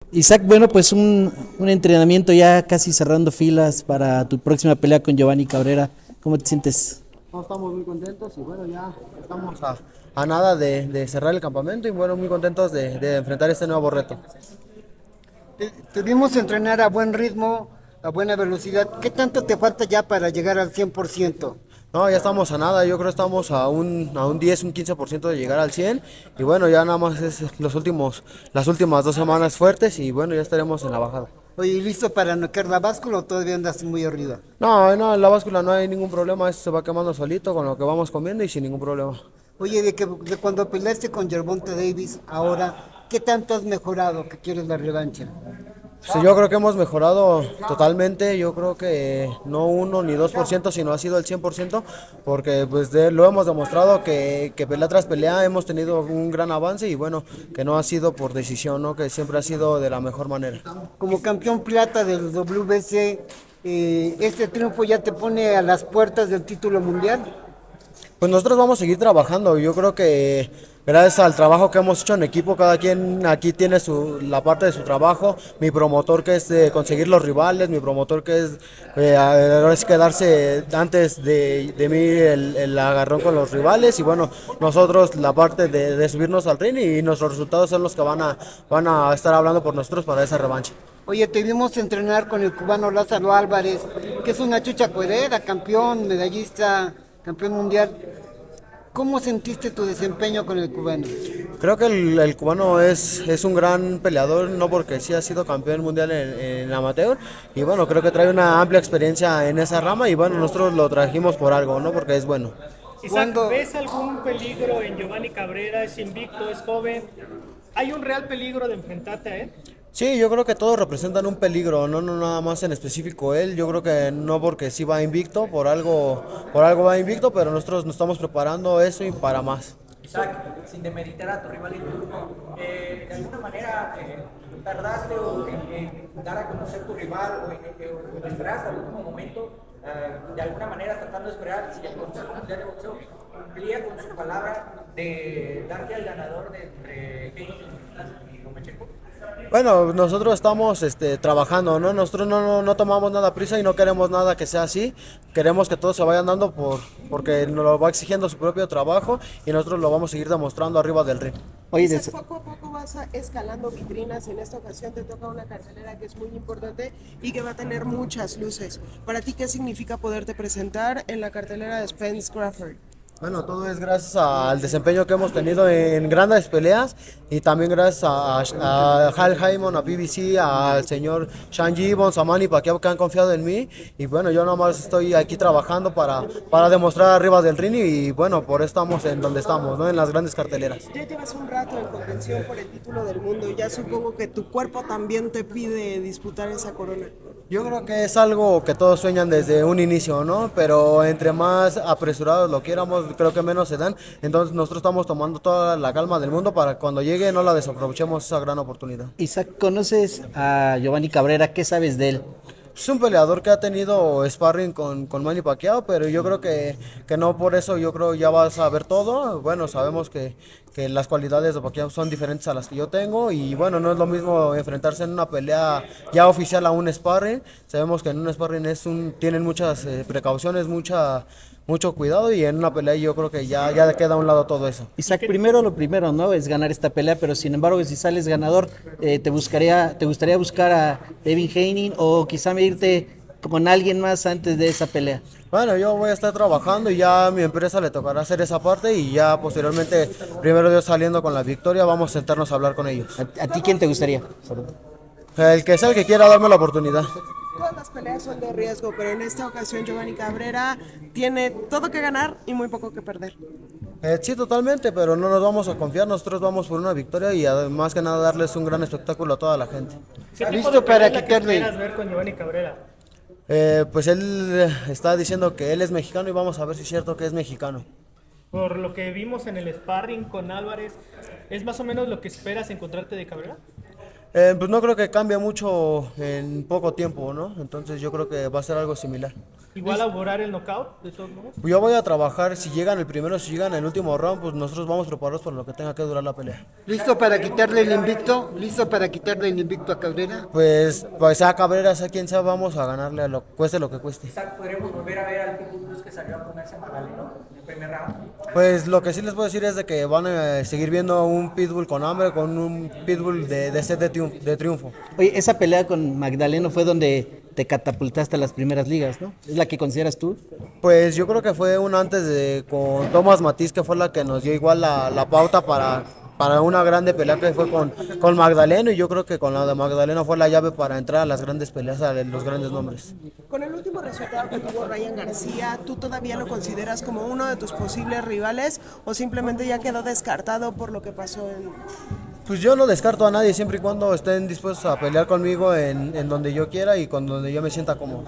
Isaac, bueno, pues un entrenamiento ya casi cerrando filas para tu próxima pelea con Giovanni Cabrera. ¿Cómo te sientes? No, estamos muy contentos y bueno, ya estamos a nada de cerrar el campamento y bueno, muy contentos de enfrentar este nuevo reto. Te vimos entrenar a buen ritmo, a buena velocidad. ¿Qué tanto te falta ya para llegar al 100%? No, ya estamos a nada, yo creo que estamos a un 10, un 15% de llegar al 100 y bueno, ya nada más es las últimas 2 semanas fuertes y bueno, ya estaremos en la bajada. Oye, ¿listo para noquear la báscula o todavía andas muy arriba? No, no, en la báscula no hay ningún problema, eso se va quemando solito con lo que vamos comiendo y sin ningún problema. Oye, de cuando peleaste con Gervonta Davis, ahora, ¿qué tanto has mejorado que quieres la revancha? Sí, yo creo que hemos mejorado totalmente, yo creo que no 1 ni 2%, sino ha sido el 100%, porque pues lo hemos demostrado que pelea tras pelea hemos tenido un gran avance y bueno, que no ha sido por decisión, ¿no? Que siempre ha sido de la mejor manera. Como campeón plata del WBC, ¿este triunfo ya te pone a las puertas del título mundial? Pues nosotros vamos a seguir trabajando. Yo creo que gracias al trabajo que hemos hecho en equipo, cada quien aquí tiene la parte de su trabajo. Mi promotor que es de conseguir los rivales, mi promotor que es ahora sí quedarse antes de mí el agarrón con los rivales y bueno, nosotros la parte de subirnos al ring y nuestros resultados son los que van a estar hablando por nosotros para esa revancha. Oye, te vimos entrenar con el cubano Lázaro Álvarez, que es una chucha cuerera, campeón, medallista, campeón mundial. ¿Cómo sentiste tu desempeño con el cubano? Creo que el cubano es un gran peleador, no porque sí ha sido campeón mundial en amateur, y bueno, creo que trae una amplia experiencia en esa rama, y bueno, nosotros lo trajimos por algo, ¿no? Porque es bueno. Isaac, Cuando ¿ves algún peligro en Giovanni Cabrera? Es invicto, es joven. ¿Hay un real peligro de enfrentarte a él? Sí, yo creo que todos representan un peligro, no nada más en específico él, yo creo que no porque sí va invicto, por algo va invicto, pero nosotros nos estamos preparando eso y para más. Isaac, sin demeritar a tu rival en turno, de alguna manera tardaste en dar a conocer tu rival o en esperar hasta el último momento, de alguna manera tratando de esperar si el Consejo Mundial de Boxeo cumplía con su palabra de darte al ganador de entre Kane y Lomachenko. Bueno, nosotros estamos trabajando, ¿no? Nosotros no tomamos nada prisa y no queremos nada que sea así. Queremos que todos se vayan dando porque nos lo va exigiendo su propio trabajo y nosotros lo vamos a seguir demostrando arriba del ring. Oye, Quizás poco a poco vas escalando vitrinas. En esta ocasión te toca una cartelera que es muy importante y que va a tener muchas luces. Para ti, ¿qué significa poderte presentar en la cartelera de Spence Crawford? Bueno, todo es gracias al desempeño que hemos tenido en grandes peleas y también gracias a Hal Heyman, a BBC, al señor Sean Gibbons, a Manny Pacquiao que han confiado en mí y bueno, yo nada más estoy aquí trabajando para demostrar arriba del ring y bueno, por eso estamos en donde estamos, ¿no? En las grandes carteleras. Ya llevas un rato en contención por el título del mundo y ya supongo que tu cuerpo también te pide disputar esa corona. Yo creo que es algo que todos sueñan desde un inicio, ¿no? Pero entre más apresurados lo quieramos, creo que menos se dan. Entonces nosotros estamos tomando toda la calma del mundo para que cuando llegue no la desaprovechemos esa gran oportunidad. Isaac, ¿conoces a Giovanni Cabrera? ¿Qué sabes de él? Es un peleador que ha tenido sparring con Manny Pacquiao, pero yo creo que no por eso, yo creo ya vas a ver todo. Bueno, sabemos que las cualidades de Pacquiao son diferentes a las que yo tengo y bueno, no es lo mismo enfrentarse en una pelea ya oficial a un sparring. Sabemos que en un sparring tienen muchas precauciones, mucho cuidado y en una pelea yo creo que ya queda a un lado todo eso. Isaac, primero lo primero, ¿no? Es ganar esta pelea, pero sin embargo, si sales ganador, ¿te gustaría buscar a Devin Haney o quizá medirte con alguien más antes de esa pelea? Bueno, yo voy a estar trabajando y ya a mi empresa le tocará hacer esa parte y ya posteriormente, primero Dios saliendo con la victoria, vamos a sentarnos a hablar con ellos. ¿A ti quién te gustaría? El que sea el que quiera darme la oportunidad. Todas las peleas son de riesgo, pero en esta ocasión Giovanni Cabrera tiene todo que ganar y muy poco que perder. Sí, totalmente, pero no nos vamos a confiar, nosotros vamos por una victoria y además que nada darles un gran espectáculo a toda la gente. ¿Qué tipo ¿Listo de pelea para es la que quitarle? esperas ver con Giovanni Cabrera? Pues él está diciendo que él es mexicano y vamos a ver si es cierto que es mexicano. Por lo que vimos en el sparring con Álvarez, ¿es más o menos lo que esperas encontrarte de Cabrera? Pues no creo que cambie mucho en poco tiempo, ¿no? Entonces yo creo que va a ser algo similar. Igual augurar el knockout, de todos modos. Yo voy a trabajar, si llegan el primero, si llegan el último round, pues nosotros vamos preparados para lo que tenga que durar la pelea. ¿Listo para quitarle el invicto? ¿Listo para quitarle el invicto a Cabrera? Pues sea Cabrera, sea quien sea, vamos a ganarle, cueste lo que cueste. Quizá podremos volver a ver al Pitbull Cruz que salió a ponerse Magdaleno en el primer round. Pues lo que sí les puedo decir es de que van a seguir viendo un Pitbull con hambre, con un Pitbull de sed de triunfo. Oye, esa pelea con Magdaleno fue donde te catapultaste a las primeras ligas, ¿no? ¿Es la que consideras tú? Pues yo creo que fue una antes con Tomás Matiz, que fue la que nos dio igual la pauta para una grande pelea que fue con Magdaleno, y yo creo que con la de Magdaleno fue la llave para entrar a las grandes peleas, a los grandes nombres. Con el último resultado que tuvo Ryan García, ¿tú todavía lo consideras como uno de tus posibles rivales o simplemente ya quedó descartado por lo que pasó en...? Pues yo no descarto a nadie siempre y cuando estén dispuestos a pelear conmigo en donde yo quiera y con donde yo me sienta cómodo.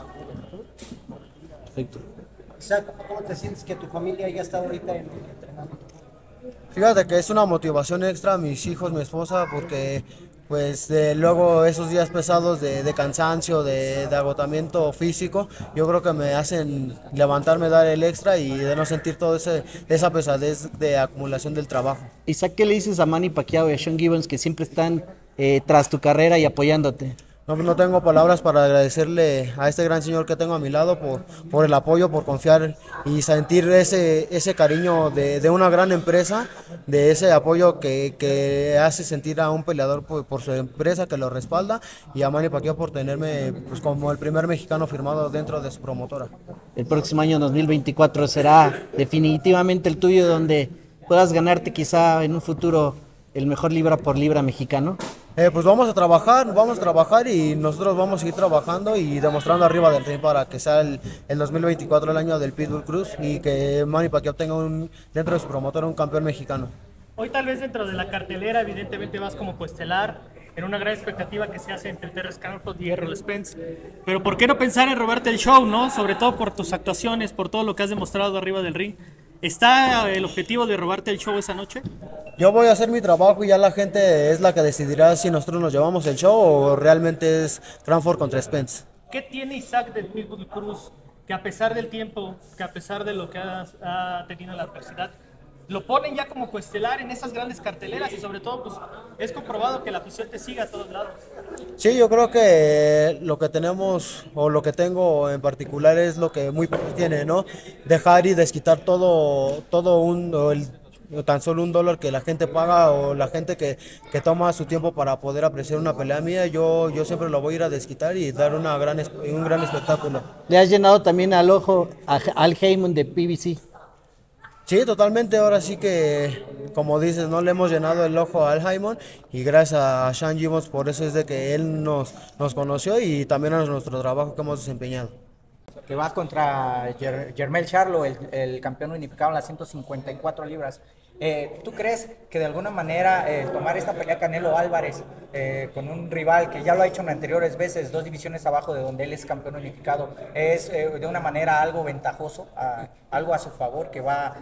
Perfecto. Isaac, ¿cómo te sientes que tu familia ya está ahorita en el entrenamiento? Fíjate que es una motivación extra a mis hijos, mi esposa, porque pues luego esos días pesados de cansancio, de agotamiento físico, yo creo que me hacen levantarme, dar el extra y de no sentir toda esa pesadez de acumulación del trabajo. Isaac, ¿qué le dices a Manny Pacquiao y a Sean Gibbons que siempre están tras tu carrera y apoyándote? No tengo palabras para agradecerle a este gran señor que tengo a mi lado por el apoyo, por confiar y sentir ese cariño de una gran empresa, de ese apoyo que hace sentir a un peleador por su empresa que lo respalda, y a Manny Pacquiao por tenerme pues, como el primer mexicano firmado dentro de su promotora. El próximo año 2024 será definitivamente el tuyo, donde puedas ganarte quizá en un futuro el mejor libra por libra mexicano. Pues vamos a trabajar y nosotros vamos a seguir trabajando y demostrando arriba del ring para que sea el 2024 el año del Pitbull Cruz y que Manny Pacquiao tenga dentro de su promotor un campeón mexicano. Hoy tal vez dentro de la cartelera evidentemente vas como coestelar en una gran expectativa que se hace entre Terrence Crawford y Errol Spence, pero ¿por qué no pensar en robarte el show, no? Sobre todo por tus actuaciones, por todo lo que has demostrado arriba del ring. ¿Está el objetivo de robarte el show esa noche? Yo voy a hacer mi trabajo y ya la gente es la que decidirá si nosotros nos llevamos el show o realmente es Crawford contra Spence. ¿Qué tiene Isaac del Pitbull Cruz que a pesar del tiempo, que a pesar de lo que ha tenido la adversidad, lo ponen ya como coestelar en esas grandes carteleras y sobre todo pues es comprobado que la afición te sigue a todos lados? Sí, yo creo que lo que tenemos o lo que tengo en particular es lo que muy pocos tienen, ¿no? Dejar y desquitar tan solo $1 que la gente paga o la gente que toma su tiempo para poder apreciar una pelea mía. Yo siempre lo voy a ir a desquitar y dar un gran espectáculo. Le has llenado también al ojo a Al Haymon de PBC. Sí, totalmente. Ahora sí que, como dices, no le hemos llenado el ojo a Al Haymon y gracias a Sean Gibbons por eso es de que él nos conoció y también a nuestro trabajo que hemos desempeñado. Que va contra Jermell Charlo, el campeón unificado en las 154 libras. ¿Tú crees que de alguna manera tomar esta pelea Canelo Álvarez con un rival que ya lo ha hecho en anteriores veces, 2 divisiones abajo de donde él es campeón unificado, es de una manera algo ventajoso, algo a su favor que va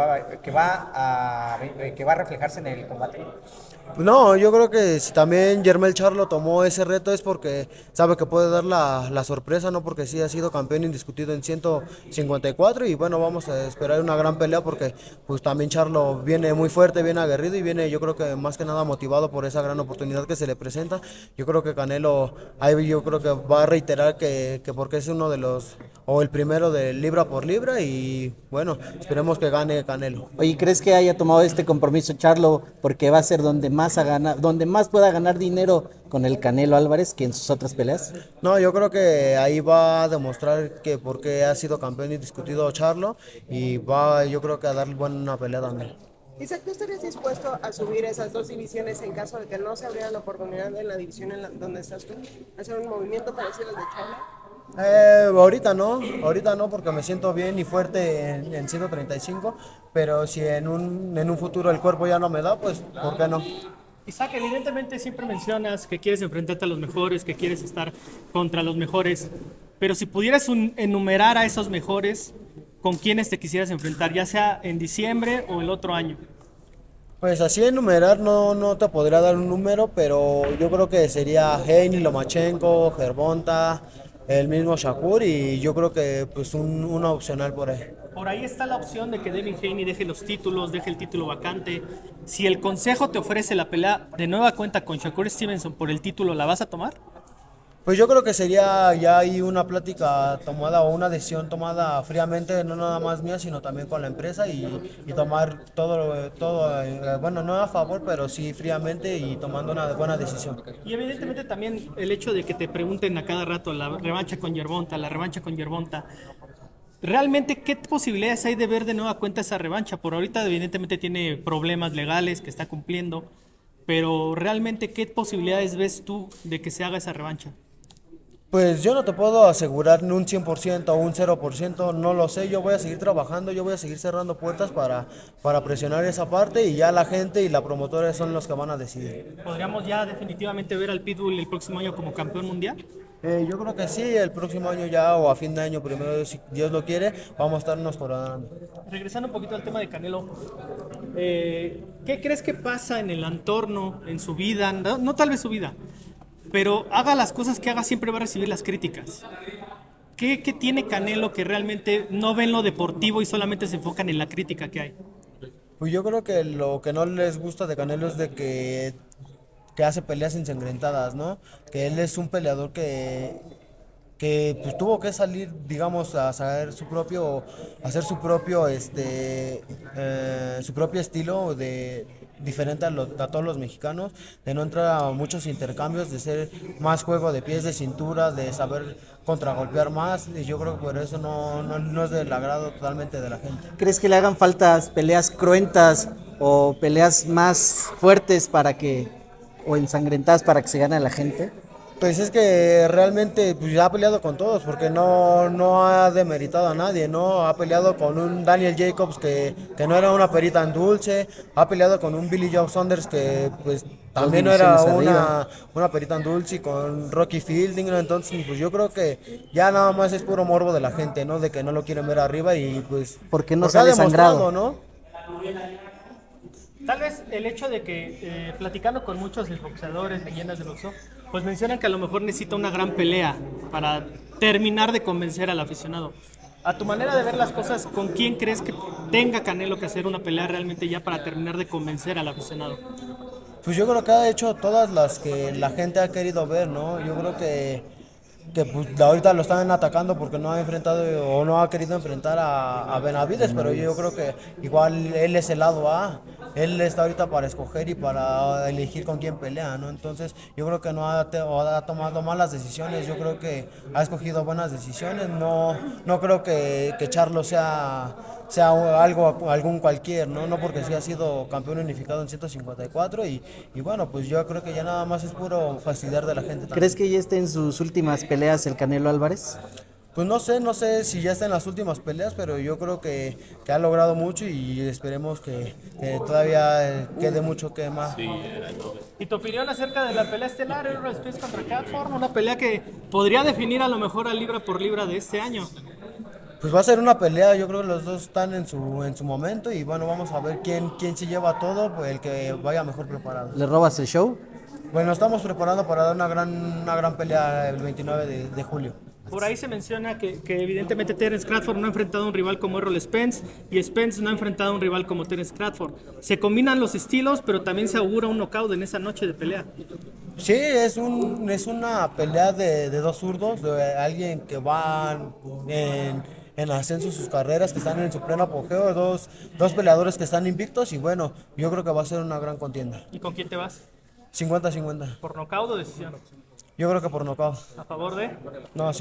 a reflejarse en el combate? No, yo creo que si también Jermell Charlo tomó ese reto es porque sabe que puede dar la sorpresa, no porque sí ha sido campeón indiscutido en 154 y bueno, vamos a esperar una gran pelea porque pues también Charlo viene muy fuerte, viene aguerrido y viene yo creo que más que nada motivado por esa gran oportunidad que se le presenta. Yo creo que Canelo, ahí yo creo que va a reiterar que porque es uno de los, o el primero de libra por libra y bueno, esperemos que gane Canelo. Oye, ¿crees que haya tomado este compromiso Charlo porque va a ser donde más pueda ganar dinero con el Canelo Álvarez que en sus otras peleas? No, yo creo que ahí va a demostrar que porque ha sido campeón indiscutido Charlo y va yo creo que a dar buena pelea también. Isaac, ¿tú estarías dispuesto a subir esas 2 divisiones en caso de que no se abriera la oportunidad en la división donde estás tú? ¿Hacer un movimiento parecido al de Charlo? Ahorita no porque me siento bien y fuerte en 135, pero si en un futuro el cuerpo ya no me da, pues ¿por qué no? Isaac, evidentemente siempre mencionas que quieres enfrentarte a los mejores, que quieres estar contra los mejores, pero si pudieras enumerar a esos mejores, ¿con quiénes te quisieras enfrentar, ya sea en diciembre o el otro año? Pues así enumerar no te podría dar un número, pero yo creo que sería Heini, Lomachenko, Gervonta, el mismo Shakur, y yo creo que pues una opcional por ahí. Por ahí está la opción de que Devin Haney deje los títulos, deje el título vacante. Si el consejo te ofrece la pelea de nueva cuenta con Shakur Stevenson por el título, ¿la vas a tomar? Pues yo creo que sería ya ahí una plática tomada o una decisión tomada fríamente, no nada más mía, sino también con la empresa, y tomar todo, bueno, no a favor, pero sí fríamente y tomando una buena decisión. Y evidentemente también el hecho de que te pregunten a cada rato la revancha con Yerbonta, la revancha con Yerbonta. ¿Realmente qué posibilidades hay de ver de nueva cuenta esa revancha? Por ahorita evidentemente tiene problemas legales que está cumpliendo, pero realmente ¿qué posibilidades ves tú de que se haga esa revancha? Pues yo no te puedo asegurar ni un 100% o un 0%, no lo sé. Yo voy a seguir trabajando, yo voy a seguir cerrando puertas para presionar esa parte, y ya la gente y la promotora son los que van a decidir. ¿Podríamos ya definitivamente ver al Pitbull el próximo año como campeón mundial? Yo creo que sí, el próximo año ya, o a fin de año primero, si Dios lo quiere, vamos a estarnos coronando. Regresando un poquito al tema de Canelo, ¿qué crees que pasa en el entorno, en su vida, no tal vez su vida, pero haga las cosas que haga, siempre va a recibir las críticas? ¿Qué tiene Canelo que realmente no ven lo deportivo y solamente se enfocan en la crítica que hay? Pues yo creo que lo que no les gusta de Canelo es de que hace peleas ensangrentadas, ¿no? Que él es un peleador que pues tuvo que salir, digamos, a hacer su propio estilo diferente a todos los mexicanos, de no entrar a muchos intercambios, de ser más juego de pies, de cintura, de saber contragolpear más, y yo creo que por eso no es del agrado totalmente de la gente. ¿Crees que le hagan falta peleas cruentas o peleas más fuertes o ensangrentadas para que se gane a la gente? Pues es que realmente pues, ya ha peleado con todos, porque no ha demeritado a nadie, ¿no? Ha peleado con un Daniel Jacobs que no era una perita en dulce, ha peleado con un Billy Joe Saunders que pues también no era una perita en dulce, y con Rocky Fielding, ¿no? Entonces pues yo creo que ya nada más es puro morbo de la gente, ¿no? De que no lo quieren ver arriba, y pues... ¿Por qué no sale sangrado? ¿No? Tal vez el hecho de que, platicando con muchos boxeadores, leyendas del boxeo, pues mencionan que a lo mejor necesita una gran pelea para terminar de convencer al aficionado. A tu manera de ver las cosas, ¿con quién crees que tenga Canelo que hacer una pelea realmente ya para terminar de convencer al aficionado? Pues yo creo que ha hecho todas las que la gente ha querido ver, ¿no? Yo creo que pues, ahorita lo están atacando porque no ha enfrentado o no ha querido enfrentar a Benavides, pero yo creo que igual él es el lado A, él está ahorita para escoger y para elegir con quién pelea, ¿no? Entonces yo creo que no ha tomado malas decisiones, yo creo que ha escogido buenas decisiones, no creo que Charlo sea algún cualquier, ¿no? Porque sí ha sido campeón unificado en 154, y bueno, pues yo creo que ya nada más es puro fastidiar de la gente también. ¿Crees que ya esté en sus últimas peleas el Canelo Álvarez? Pues no sé si ya está en las últimas peleas, pero yo creo que ha logrado mucho, y esperemos que todavía quede mucho que más. ¿Y tu opinión acerca de la pelea estelar Errol Spence contra Crawford? Una pelea que podría definir a lo mejor a libra por libra de este año. Pues va a ser una pelea, yo creo que los dos están en su momento, y bueno, vamos a ver quién se lleva todo, pues el que vaya mejor preparado. ¿Le robas el show? Bueno, estamos preparando para dar una gran pelea el 29 de julio. Por ahí se menciona que evidentemente Terence Crawford no ha enfrentado a un rival como Errol Spence, y Spence no ha enfrentado a un rival como Terence Crawford. Se combinan los estilos, pero también se augura un knockout en esa noche de pelea. Sí, es una pelea de dos zurdos, de alguien que va en ascenso sus carreras, que están en su pleno apogeo, dos peleadores que están invictos, y bueno, yo creo que va a ser una gran contienda. ¿Y con quién te vas? 50-50. ¿Por nocaut o decisión? Yo creo que por nocaut. ¿A favor de? No,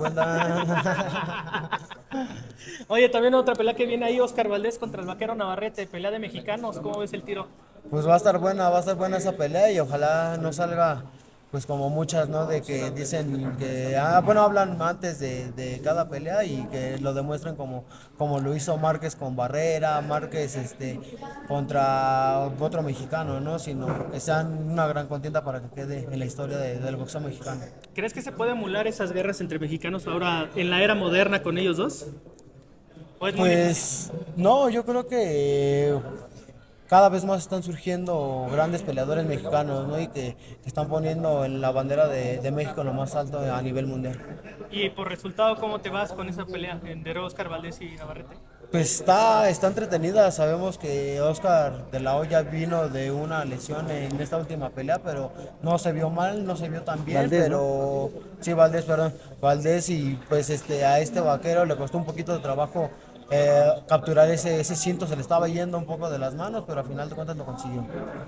50-50. Oye, también otra pelea que viene ahí, Oscar Valdés contra el Vaquero Navarrete, pelea de mexicanos, ¿cómo ves el tiro? Pues va a estar buena esa pelea, y ojalá no salga pues como muchas, ¿no? De que dicen que, hablan antes de cada pelea, y que lo demuestren como lo hizo Márquez con Barrera, Márquez contra otro mexicano, ¿no? Sino que sean una gran contienda para que quede en la historia del boxeo mexicano. ¿Crees que se puede emular esas guerras entre mexicanos ahora en la era moderna con ellos dos? ¿O es muy difícil? No, yo creo que cada vez más están surgiendo grandes peleadores mexicanos, ¿no? Y que están poniendo en la bandera de México lo más alto a nivel mundial. Y por resultado, ¿cómo te vas con esa pelea entre Oscar Valdez y Navarrete? Pues está entretenida, sabemos que Oscar de la Hoya vino de una lesión en esta última pelea, pero no se vio mal, no se vio tan bien, Valdez, pero sí, Valdez, perdón, Valdez, y pues a este vaquero le costó un poquito de trabajo capturar ese cinto, se le estaba yendo un poco de las manos, pero al final de cuentas lo consiguió.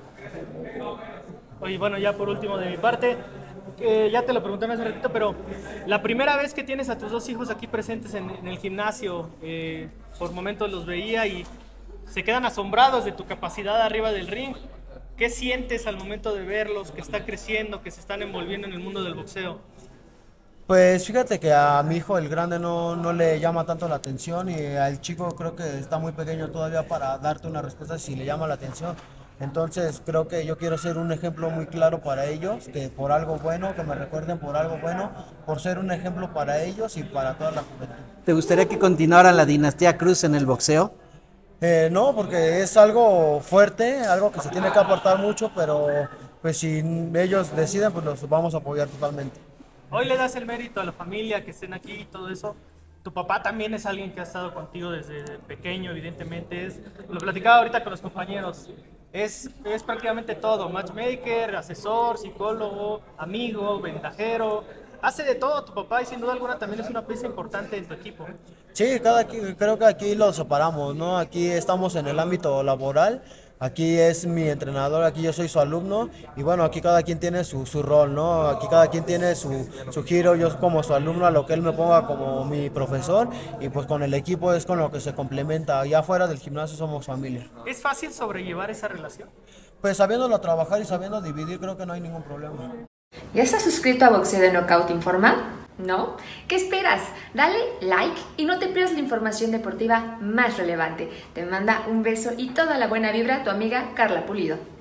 Oye, bueno, ya por último de mi parte, ya te lo pregunté hace ratito, pero la primera vez que tienes a tus dos hijos aquí presentes en el gimnasio, por momentos los veía y se quedan asombrados de tu capacidad arriba del ring. ¿Qué sientes al momento de verlos, que están creciendo, que se están envolviendo en el mundo del boxeo? Pues fíjate que a mi hijo el grande no le llama tanto la atención y al chico creo que está muy pequeño todavía para darte una respuesta si le llama la atención. Entonces creo que yo quiero ser un ejemplo muy claro para ellos, que por algo bueno, que me recuerden por algo bueno, por ser un ejemplo para ellos y para toda la juventud. ¿Te gustaría que continuara la dinastía Cruz en el boxeo? No, porque es algo fuerte, algo que se tiene que aportar mucho, pero pues si ellos deciden, pues los vamos a apoyar totalmente. Hoy le das el mérito a la familia que estén aquí y todo eso. Tu papá también es alguien que ha estado contigo desde pequeño, evidentemente. Lo platicaba ahorita con los compañeros. Es prácticamente todo, matchmaker, asesor, psicólogo, amigo, ventajero. Hace de todo tu papá y sin duda alguna también es una pieza importante en tu equipo. Sí, creo que aquí lo separamos, ¿no? Aquí estamos en el ámbito laboral, aquí es mi entrenador, aquí yo soy su alumno y bueno, aquí cada quien tiene su rol, ¿no? Aquí cada quien tiene su giro, yo como su alumno a lo que él me ponga como mi profesor y pues con el equipo es con lo que se complementa, allá fuera del gimnasio somos familia. ¿Es fácil sobrellevar esa relación? Pues sabiéndolo trabajar y sabiendo dividir creo que no hay ningún problema. ¿Ya estás suscrito a Boxeo de Knockout Informal? ¿No? ¿Qué esperas? Dale like y no te pierdas la información deportiva más relevante. Te manda un beso y toda la buena vibra tu amiga Carla Pulido.